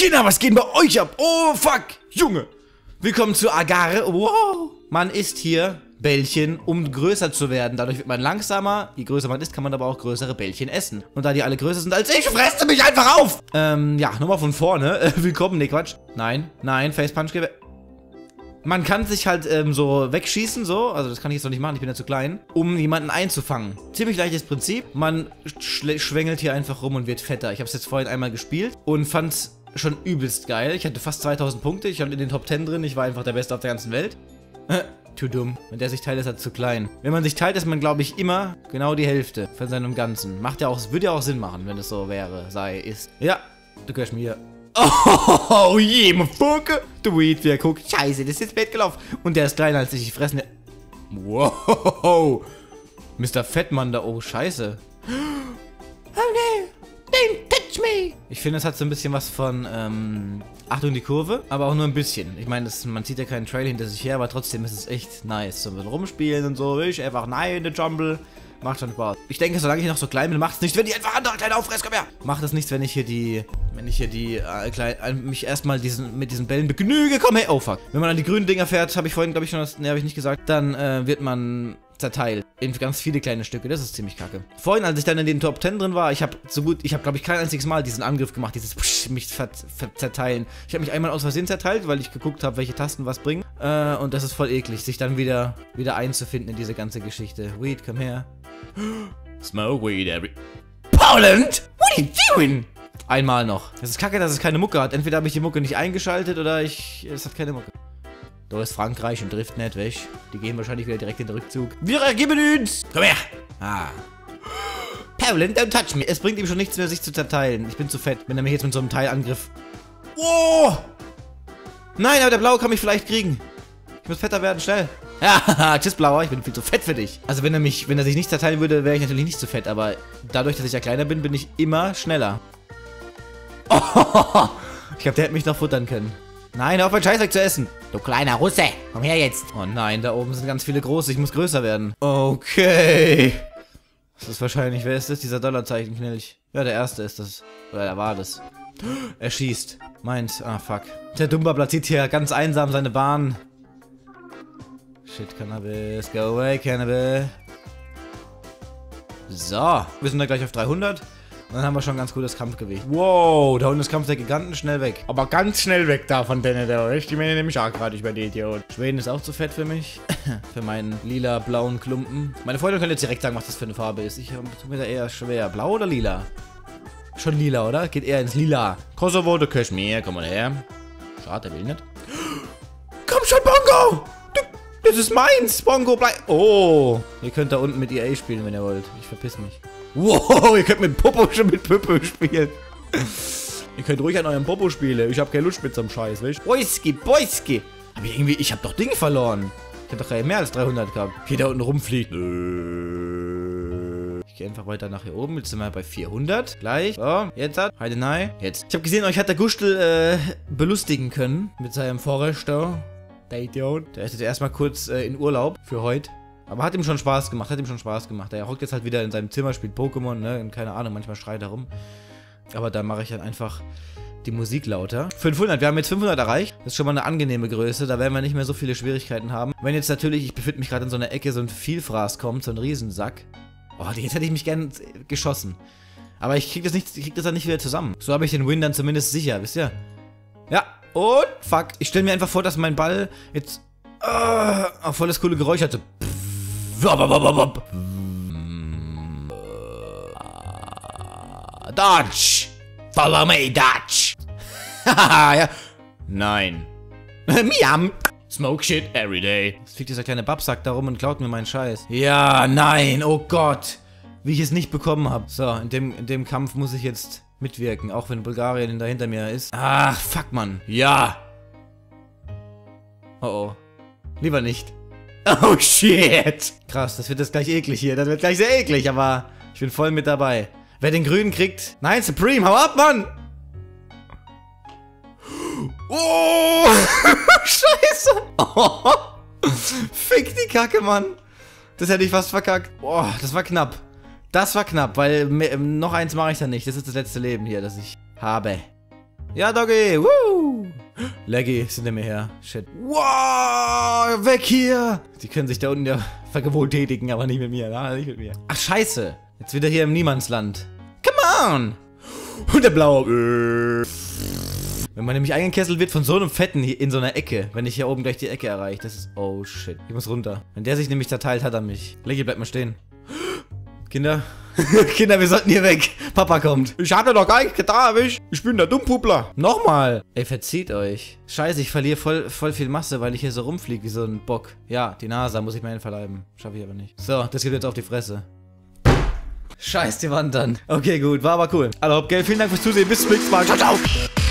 Kinder, was geht bei euch ab? Oh, fuck, Junge. Willkommen zu Agare. Wow. Man isst hier Bällchen, um größer zu werden. Dadurch wird man langsamer. Je größer man ist, kann man aber auch größere Bällchen essen. Und da die alle größer sind als ich, fresst mich einfach auf. Ja, nochmal von vorne. Willkommen, nee, Quatsch. Nein, Facepunch gebe. Man kann sich halt so wegschießen, so. Also das kann ich jetzt noch nicht machen, ich bin ja zu klein. Um jemanden einzufangen. Ziemlich leichtes Prinzip. Man schwängelt hier einfach rum und wird fetter. Ich habe es jetzt vorhin einmal gespielt und fand's schon übelst geil. Ich hatte fast 2000 Punkte. Ich stand in den Top 10 drin. Ich war einfach der Beste auf der ganzen Welt. Zu dumm. Wenn der sich teilt, ist er zu klein. Wenn man sich teilt, ist man, glaube ich, immer genau die Hälfte von seinem Ganzen. Macht ja auch, würde ja auch Sinn machen, wenn es so wäre, ist. Ja, du gehörst mir. Oh je, motherfucker. Du Weed, wer guckt. Scheiße, das ist ins Bett gelaufen. Und der ist kleiner als ich fressen. Wow. Mr. Fettmann da. Oh, scheiße. Oh nee. Don't touch me. Ich finde, es hat so ein bisschen was von, Achtung, die Kurve, aber auch nur ein bisschen. Ich meine, man zieht ja keinen Trail hinter sich her, aber trotzdem ist es echt nice. So ein bisschen rumspielen und so. Ich einfach nein, in der Jumble. Macht schon Spaß. Ich denke, solange ich noch so klein bin, macht es nichts, wenn die einfach andere kleine auffressen. Komm her. Macht es nichts, wenn ich hier mich erstmal mit diesen Bällen begnüge. Komm her. Oh, fuck. Wenn man an die grünen Dinger fährt, habe ich vorhin, glaube ich, schon, ne, habe ich nicht gesagt, dann wird man zerteilt in ganz viele kleine Stücke. Das ist ziemlich kacke. Vorhin, als ich dann in den Top 10 drin war, ich habe, glaube ich, kein einziges Mal diesen Angriff gemacht, dieses mich zerteilen. Ich habe mich einmal aus Versehen zerteilt, weil ich geguckt habe, welche Tasten was bringen. Und das ist voll eklig, sich dann wieder einzufinden in diese ganze Geschichte. Weed, komm her. Smoke weed Poland? What are you doing? Einmal noch. Es ist kacke, dass es keine Mucke hat. Entweder habe ich die Mucke nicht eingeschaltet oder es hat keine Mucke. Da ist Frankreich und trifft nicht weg. Die gehen wahrscheinlich wieder direkt in den Rückzug. Wir geben uns! Komm her! Ah. Poland, don't touch me. Es bringt ihm schon nichts mehr, sich zu zerteilen. Ich bin zu fett, wenn er mich jetzt mit so einem Teilangriff... Oh! Nein, aber der Blaue kann mich vielleicht kriegen. Ich muss fetter werden, schnell. Ja, tschüss, Blauer, ich bin viel zu fett für dich. Also wenn er sich nicht zerteilen würde, wäre ich natürlich nicht zu fett. Aber dadurch, dass ich ja kleiner bin, bin ich immer schneller. Oh, ich glaube, der hätte mich noch futtern können. Nein, hör auf, mein Scheißzeug zu essen. Du kleiner Russe, komm her jetzt. Oh nein, da oben sind ganz viele große. Ich muss größer werden. Okay. Das ist wahrscheinlich, wer ist das? Dieser Dollarzeichenknilch. Ja, der erste ist das. Oder der war das. Er schießt. Meint. Ah, fuck. Der Dumba platziert hier ganz einsam seine Bahn. Shit, Cannabis. Go away, Cannabis. So. Wir sind da gleich auf 300. Und dann haben wir schon ein ganz gutes Kampfgewicht. Wow, da unten ist Kampf der Giganten schnell weg. Aber ganz schnell weg da von denen, der euch. Die meine nämlich auch gerade über die Idiot. Schweden ist auch zu fett für mich. Für meinen lila-blauen Klumpen. Meine Freunde können jetzt direkt sagen, was das für eine Farbe ist. Ich tue mir da eher schwer. Blau oder lila? Schon lila, oder? Geht eher ins Lila. Kosovo, du Kaschmir, komm mal her. Schade, der will nicht. Komm schon, Bongo! Das ist meins! Bongo, bleib... Oh! Ihr könnt da unten mit EA spielen, wenn ihr wollt. Ich verpiss mich. Wow, ihr könnt mit Popo schon mit Pöpö spielen. Ihr könnt ruhig an eurem Popo spielen. Ich hab keine Lust mit so einem Scheiß, weißt du? Boyski. Aber irgendwie, ich hab doch Dinge verloren. Ich hab doch mehr als 300 gehabt. Hier da unten rumfliegt. Ich gehe einfach weiter nach hier oben. Jetzt sind wir bei 400. Gleich. So, jetzt hat. Heide nein. Jetzt. Ich hab gesehen, euch hat der Gustel belustigen können. Mit seinem Forester. Der Idiot. Der ist jetzt erstmal kurz in Urlaub für heute. Aber hat ihm schon Spaß gemacht, Er hockt jetzt halt wieder in seinem Zimmer, spielt Pokémon, ne? Und keine Ahnung, manchmal schreit er rum. Aber da mache ich dann einfach die Musik lauter. 500, wir haben jetzt 500 erreicht. Das ist schon mal eine angenehme Größe, da werden wir nicht mehr so viele Schwierigkeiten haben. Wenn jetzt natürlich, ich befinde mich gerade in so einer Ecke, so ein Vielfraß kommt, so ein Riesensack. Oh, jetzt hätte ich mich gern geschossen. Aber ich krieg das dann nicht wieder zusammen. So habe ich den Win dann zumindest sicher, wisst ihr? Ja, und fuck. Ich stelle mir einfach vor, dass mein Ball jetzt voll das coole Geräusch hat. So. Dodge! Follow me, Dodge! Haha, ja. Nein. Miam! Smoke shit every day. Jetzt fliegt dieser kleine Babsack da rum und klaut mir meinen Scheiß. Ja, nein, oh Gott. Wie ich es nicht bekommen habe. So, in dem Kampf muss ich jetzt mitwirken, auch wenn Bulgarien da hinter mir ist. Ach, fuck, Mann. Ja! Oh oh. Lieber nicht. Oh shit! Krass, das wird jetzt gleich eklig hier. Das wird gleich sehr eklig, aber ich bin voll mit dabei. Wer den grünen kriegt... Nein, Supreme, hau ab, Mann! Oh! Scheiße! Oh. Fick die Kacke, Mann! Das hätte ich fast verkackt. Boah, das war knapp. Das war knapp, weil noch eins mache ich dann nicht. Das ist das letzte Leben hier, das ich habe. Ja, Doggy. Woo. Leggy ist hinter mir her. Shit. Wow, weg hier. Die können sich da unten ja vergewalttätigen, aber nicht mit mir. Ja, nicht mit mir. Ach, scheiße. Jetzt wieder hier im Niemandsland. Come on. Und der blaue. Wenn man nämlich eingekesselt wird von so einem Fetten hier in so einer Ecke, wenn ich hier oben gleich die Ecke erreiche, das ist... Oh, shit. Ich muss runter. Wenn der sich nämlich zerteilt, hat er mich. Leggy, bleib mal stehen. Kinder. Kinder, wir sollten hier weg. Papa kommt. Ich hatte doch gar nicht getan, ich bin der Dummpuppler. Nochmal. Ey, verzieht euch. Scheiße, ich verliere voll viel Masse, weil ich hier so rumfliege wie so ein Bock. Ja, die Nase muss ich mir einverleiben. Schaffe ich aber nicht. So, das gibt jetzt auf die Fresse. Scheiß die Wand dann. Okay, gut. War aber cool. Also, Geld, vielen Dank fürs Zusehen. Bis zum nächsten Mal. Ciao, ciao.